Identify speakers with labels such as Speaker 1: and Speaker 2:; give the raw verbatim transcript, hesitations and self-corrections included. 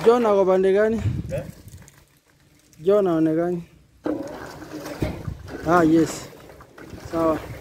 Speaker 1: John ako pande gani?
Speaker 2: Eh?
Speaker 1: John aonekani. Ah, yes. Sawa.